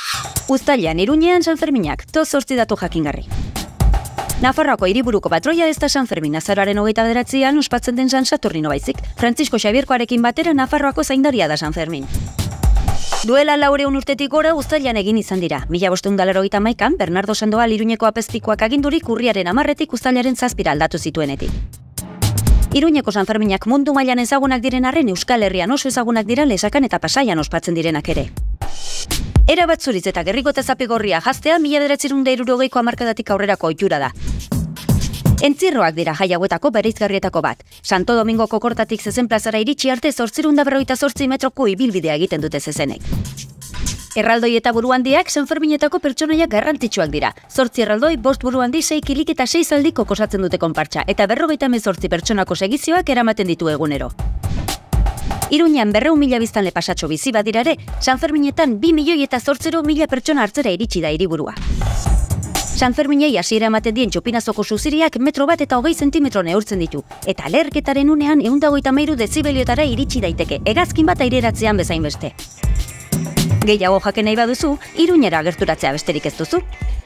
Uztailean, Iruñean San Ferminak, 8 datu jakingarri. Nafarroako hiriburuko patroia ez da San Fermin azaroaren 29an ospatzen den San Saturnino baizik. Francisco Xabierkoarekin batera Nafarroako zaindaria da San Fermin. Duela 400 urtetik gora uztailean egin izan dira. 1581an Bernardo Sandoval Iruñeko apezpikuak agindurik urriaren 10etik uztailaren 7 aldatu zituenetik. Iruñeko San Ferminak mundu mailan ezagunak diren arren Euskal Herrian oso ezagunak dira Lesakan eta Pasaian ospatzen direnak ere. Era bat zuriz eta gerriko eta zapigorria jaztea 1960ko hamarkadatik aurrerako ohitura da. Entzirroak dira jai hauetako bereizgarrietako bat. Santo Domingoko kortatik zezen plazara iritsi arte 848 metroko ibilbidea egiten dute zezenek. Erraldoi eta buruhandiak San Ferminetako pertsonaiak garrantzitsuak dira. 8 erraldoi, 5 buruhandi, 6 kilik eta 6 aldiko osatzen dute konpartsa, eta 58 pertsonako segizioak eramaten ditu egunero. Iruñean 200.000 biztanle pasatxo bizi badira ere, San Ferminetan 2.800.000 pertsona hartzera iritsi da hiriburua. San Ferminei hasiera ematen dien txupinazoko suziriak 1 bat eta 20 zentimetro neurtzen ditu, eta leherketaren unean 153 dezibeliotara iritsi daiteke, hegazkin bat aireratzean bezain beste. Gehiago jaken nahi baduzu, Iruñera gerturatzea besterik ez duzu.